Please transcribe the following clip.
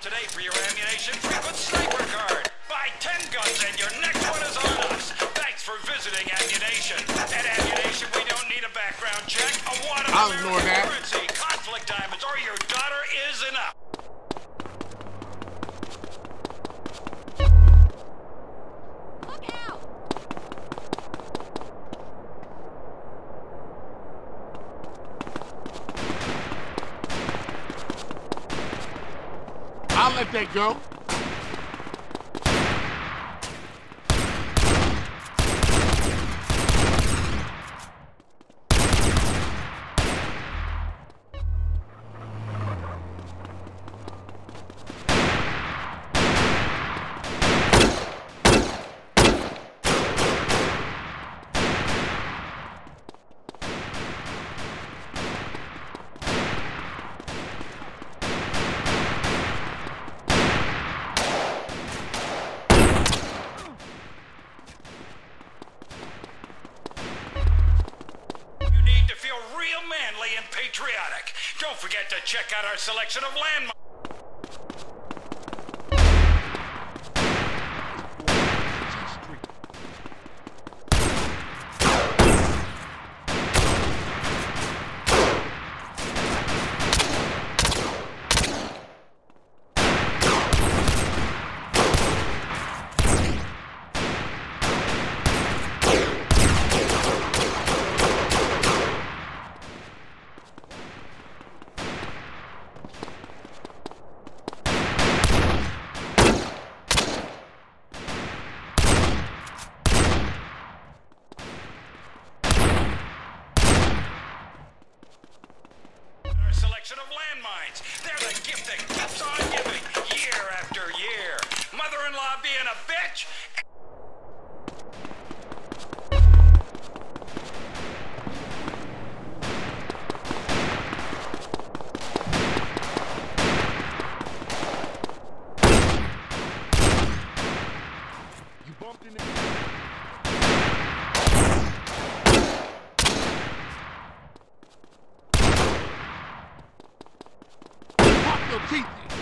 today for your ammunition frequent sniper card. Buy 10 guns and your next one is on us. Thanks for visiting Ammunition. At Ammunition, we don't need a background check, a wad of American currency, conflict diamonds, or your daughter is enough. Look out! I'll let that go. Patriotic. Don't forget to check out our selection of landmarks. Selection of landmines. They're the gift that keeps on giving, year after year. Mother-in-law being a bitch. You bumped into me. Your teeth.